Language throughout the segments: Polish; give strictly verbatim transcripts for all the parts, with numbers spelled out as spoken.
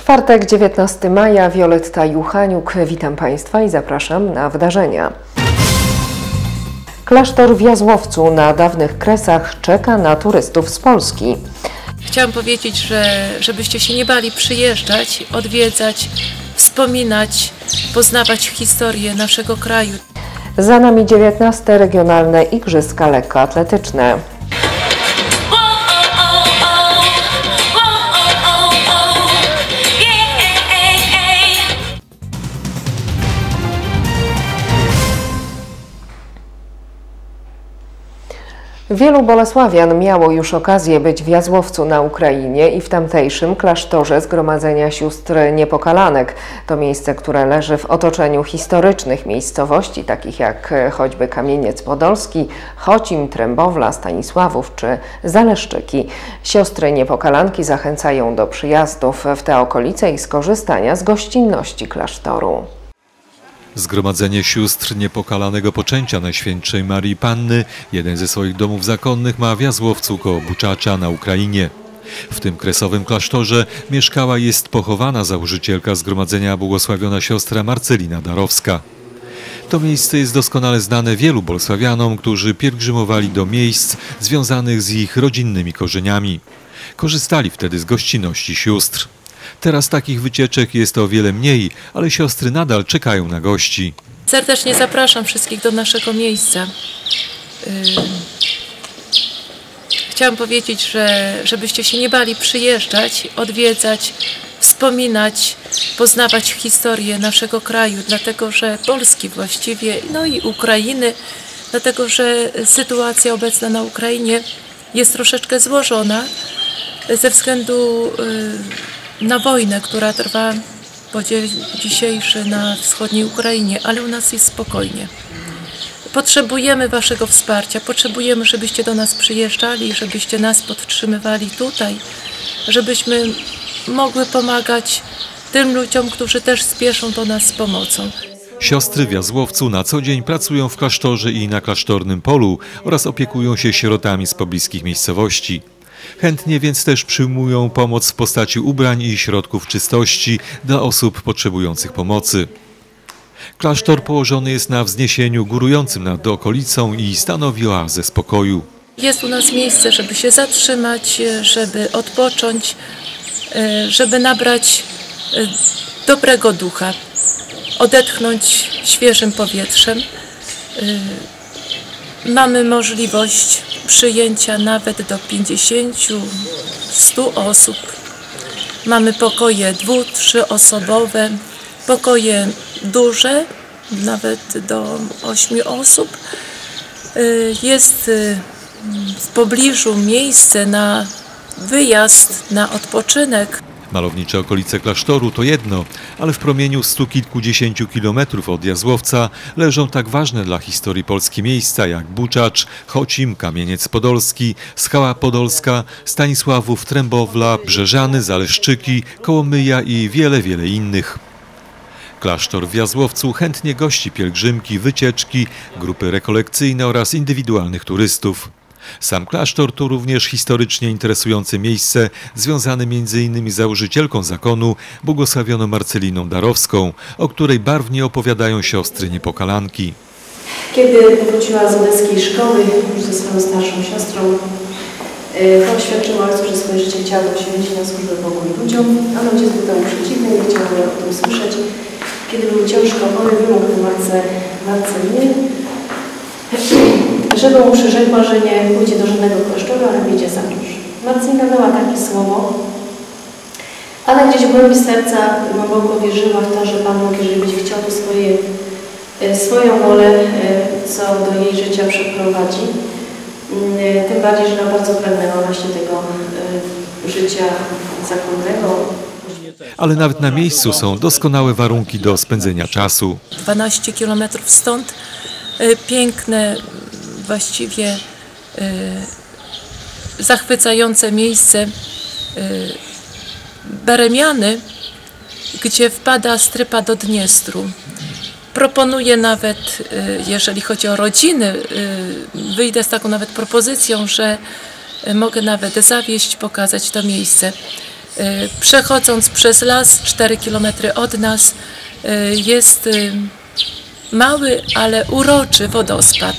Czwartek, dziewiętnastego maja, Wioletta Juchaniuk. Witam Państwa i zapraszam na wydarzenia. Klasztor w Jazłowcu na dawnych Kresach czeka na turystów z Polski. Chciałam powiedzieć, że żebyście się nie bali przyjeżdżać, odwiedzać, wspominać, poznawać historię naszego kraju. Za nami dziewiętnaste regionalne Igrzyska lekkoatletyczne. Wielu bolesławian miało już okazję być w Jazłowcu na Ukrainie i w tamtejszym klasztorze Zgromadzenia Sióstr Niepokalanek. To miejsce, które leży w otoczeniu historycznych miejscowości, takich jak choćby Kamieniec Podolski, Chocim, Trębowla, Stanisławów czy Zaleszczyki. Siostry Niepokalanki zachęcają do przyjazdów w te okolice i skorzystania z gościnności klasztoru. Zgromadzenie Sióstr Niepokalanego Poczęcia Najświętszej Marii Panny, jeden ze swoich domów zakonnych, ma w Jazłowcu koło Buczacza na Ukrainie. W tym kresowym klasztorze mieszkała i jest pochowana założycielka zgromadzenia błogosławiona siostra Marcelina Darowska. To miejsce jest doskonale znane wielu bolesławianom, którzy pielgrzymowali do miejsc związanych z ich rodzinnymi korzeniami. Korzystali wtedy z gościnności sióstr. Teraz takich wycieczek jest o wiele mniej, ale siostry nadal czekają na gości. Serdecznie zapraszam wszystkich do naszego miejsca. Chciałam powiedzieć, że żebyście się nie bali przyjeżdżać, odwiedzać, wspominać, poznawać historię naszego kraju, dlatego że Polski właściwie, no i Ukrainy, dlatego że sytuacja obecna na Ukrainie jest troszeczkę złożona ze względu na wojnę, która trwa po dzień dzisiejszy na wschodniej Ukrainie, ale u nas jest spokojnie. Potrzebujemy waszego wsparcia, potrzebujemy, żebyście do nas przyjeżdżali, żebyście nas podtrzymywali tutaj, żebyśmy mogły pomagać tym ludziom, którzy też spieszą do nas z pomocą. Siostry w Jazłowcu na co dzień pracują w klasztorze i na klasztornym polu oraz opiekują się sierotami z pobliskich miejscowości. Chętnie więc też przyjmują pomoc w postaci ubrań i środków czystości dla osób potrzebujących pomocy. Klasztor położony jest na wzniesieniu górującym nad okolicą i stanowi oazę spokoju. Jest u nas miejsce, żeby się zatrzymać, żeby odpocząć, żeby nabrać dobrego ducha, odetchnąć świeżym powietrzem. Mamy możliwość przyjęcia nawet do pięćdziesięciu, stu osób. Mamy pokoje dwu-, trzyosobowe, pokoje duże, nawet do ośmiu osób. Jest w pobliżu miejsce na wyjazd, na odpoczynek. Malownicze okolice klasztoru to jedno, ale w promieniu stu kilkudziesięciu kilometrów od Jazłowca leżą tak ważne dla historii Polski miejsca jak Buczacz, Chocim, Kamieniec Podolski, Skała Podolska, Stanisławów, Trębowla, Brzeżany, Zaleszczyki, Kołomyja i wiele, wiele innych. Klasztor w Jazłowcu chętnie gości pielgrzymki, wycieczki, grupy rekolekcyjne oraz indywidualnych turystów. Sam klasztor to również historycznie interesujące miejsce, związane między innymi z założycielką zakonu, błogosławioną Marceliną Darowską, o której barwnie opowiadają siostry Niepokalanki. Kiedy powróciła z odeskiej szkoły już ze swoją starszą siostrą, to oświadczyła ojcu, że swoje życie chciała poświęcić na służbę Bogu i ludziom, ale ojciec był temu przeciwny, nie chciał o tym słyszeć. Kiedy był ciężko chory, wymógł Marce, Marcelinie, żeby mu przyrzekła, że nie pójdzie do żadnego klasztoru, ale wyjdzie za mąż. Marcelina dała takie słowo, ale gdzieś w głębi serca głęboko wierzyła w to, że Pan Bóg, jeżeli będzie chciał, to swoje, swoją wolę co do jej życia przeprowadzi. Tym bardziej, że ona bardzo pragnęła właśnie tego życia zakonnego. Ale nawet na miejscu są doskonałe warunki do spędzenia czasu. dwanaście kilometrów stąd, piękne, właściwie zachwycające miejsce Beremiany, gdzie wpada strypa do Dniestru. Proponuję nawet, jeżeli chodzi o rodziny, wyjdę z taką nawet propozycją, że mogę nawet zawieźć, pokazać to miejsce. Przechodząc przez las, cztery kilometry od nas, jest mały, ale uroczy wodospad.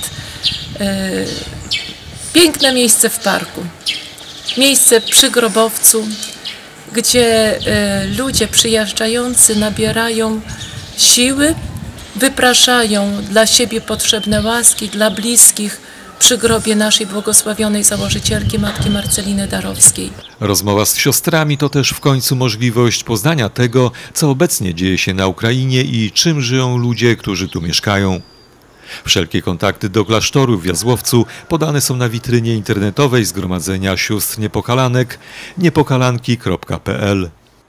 Piękne miejsce w parku. Miejsce przy grobowcu, gdzie ludzie przyjeżdżający nabierają siły, wypraszają dla siebie potrzebne łaski, dla bliskich przy grobie naszej błogosławionej założycielki Matki Marceliny Darowskiej. Rozmowa z siostrami to też w końcu możliwość poznania tego, co obecnie dzieje się na Ukrainie i czym żyją ludzie, którzy tu mieszkają. Wszelkie kontakty do klasztoru w Jazłowcu podane są na witrynie internetowej Zgromadzenia Sióstr Niepokalanek niepokalanki kropka p l.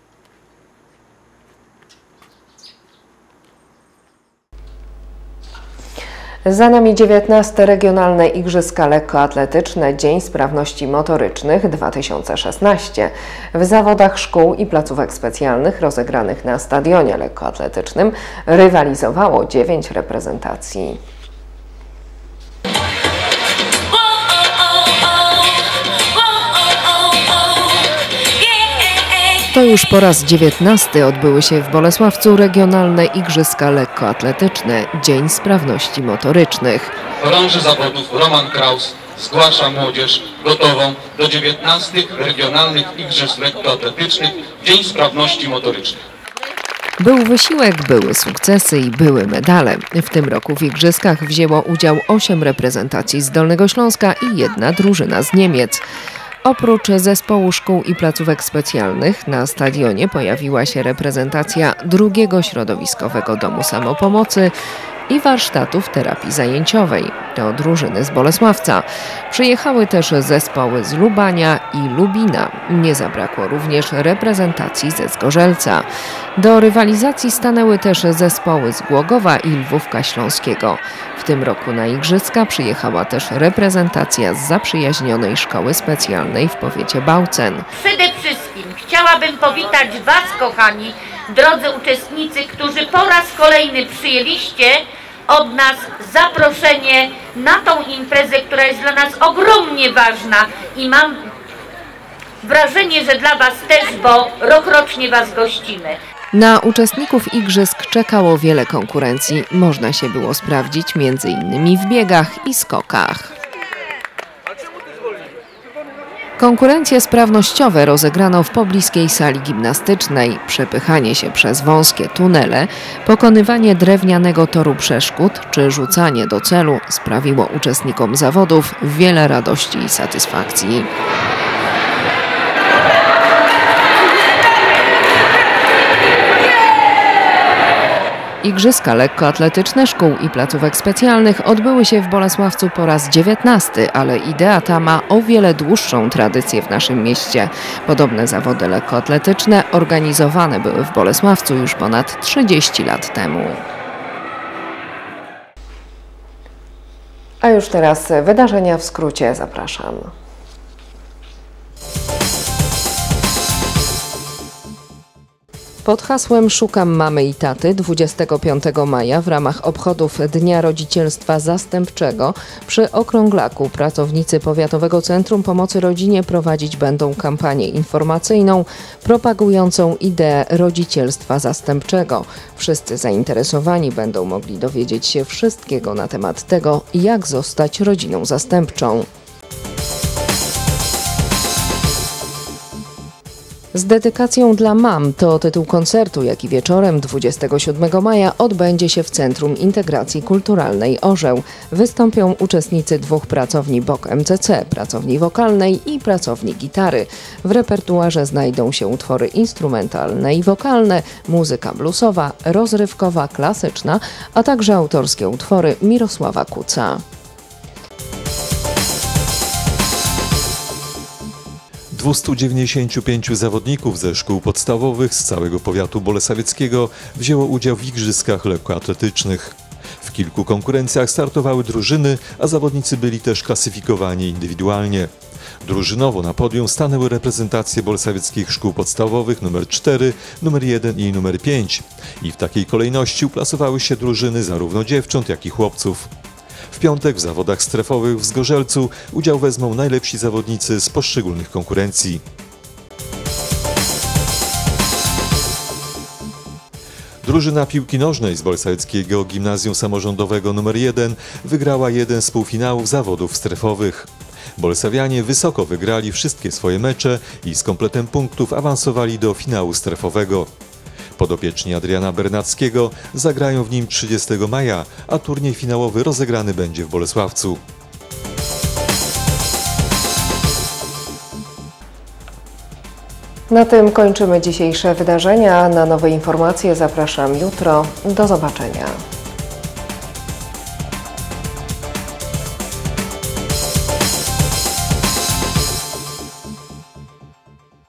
Za nami dziewiętnaste Regionalne Igrzyska Lekkoatletyczne Dzień Sprawności Motorycznych dwa tysiące szesnaście. W zawodach szkół i placówek specjalnych rozegranych na stadionie lekkoatletycznym rywalizowało dziewięć reprezentacji. To już po raz dziewiętnasty odbyły się w Bolesławcu Regionalne Igrzyska Lekkoatletyczne Dzień Sprawności Motorycznych. Chorąży zawodów Roman Kraus zgłasza młodzież gotową do dziewiętnastych Regionalnych Igrzysk Lekkoatletycznych Dzień Sprawności Motorycznych. Był wysiłek, były sukcesy i były medale. W tym roku w igrzyskach wzięło udział osiem reprezentacji z Dolnego Śląska i jedna drużyna z Niemiec. Oprócz zespołu szkół i placówek specjalnych na stadionie pojawiła się reprezentacja drugiego środowiskowego domu samopomocy i warsztatów terapii zajęciowej. To drużyny z Bolesławca. Przyjechały też zespoły z Lubania i Lubina. Nie zabrakło również reprezentacji ze Zgorzelca. Do rywalizacji stanęły też zespoły z Głogowa i Lwówka Śląskiego. W tym roku na igrzyska przyjechała też reprezentacja z zaprzyjaźnionej szkoły specjalnej w powiecie Bałcen. Przede wszystkim chciałabym powitać Was, kochani, drodzy uczestnicy, którzy po raz kolejny przyjęliście od nas zaproszenie na tą imprezę, która jest dla nas ogromnie ważna i mam wrażenie, że dla Was też, bo rokrocznie Was gościmy. Na uczestników igrzysk czekało wiele konkurencji. Można się było sprawdzić między innymi w biegach i skokach. Konkurencje sprawnościowe rozegrano w pobliskiej sali gimnastycznej. Przepychanie się przez wąskie tunele, pokonywanie drewnianego toru przeszkód czy rzucanie do celu sprawiło uczestnikom zawodów wiele radości i satysfakcji. Igrzyska lekkoatletyczne szkół i placówek specjalnych odbyły się w Bolesławcu po raz dziewiętnasty, ale idea ta ma o wiele dłuższą tradycję w naszym mieście. Podobne zawody lekkoatletyczne organizowane były w Bolesławcu już ponad trzydzieści lat temu. A już teraz wydarzenia w skrócie, zapraszam. Pod hasłem Szukam mamy i taty dwudziestego piątego maja w ramach obchodów Dnia Rodzicielstwa Zastępczego przy Okrąglaku pracownicy Powiatowego Centrum Pomocy Rodzinie prowadzić będą kampanię informacyjną propagującą ideę rodzicielstwa zastępczego. Wszyscy zainteresowani będą mogli dowiedzieć się wszystkiego na temat tego, jak zostać rodziną zastępczą. Z dedykacją dla mam to tytuł koncertu, jaki wieczorem dwudziestego siódmego maja odbędzie się w Centrum Integracji Kulturalnej Orzeł. Wystąpią uczestnicy dwóch pracowni B O K M C C, pracowni wokalnej i pracowni gitary. W repertuarze znajdą się utwory instrumentalne i wokalne, muzyka bluesowa, rozrywkowa, klasyczna, a także autorskie utwory Mirosława Kuca. dwustu dziewięćdziesięciu pięciu zawodników ze szkół podstawowych z całego powiatu bolesławieckiego wzięło udział w igrzyskach lekkoatletycznych. W kilku konkurencjach startowały drużyny, a zawodnicy byli też klasyfikowani indywidualnie. Drużynowo na podium stanęły reprezentacje bolesławieckich szkół podstawowych numer cztery, numer jeden i numer pięć. I w takiej kolejności uplasowały się drużyny zarówno dziewcząt, jak i chłopców. W piątek w zawodach strefowych w Zgorzelcu udział wezmą najlepsi zawodnicy z poszczególnych konkurencji. Drużyna piłki nożnej z Bolesławeckiego Gimnazjum Samorządowego nr jeden wygrała jeden z półfinałów zawodów strefowych. Bolesławianie wysoko wygrali wszystkie swoje mecze i z kompletem punktów awansowali do finału strefowego. Podopieczni Adriana Bernackiego zagrają w nim trzydziestego maja, a turniej finałowy rozegrany będzie w Bolesławcu. Na tym kończymy dzisiejsze wydarzenia. Na nowe informacje zapraszam jutro. Do zobaczenia.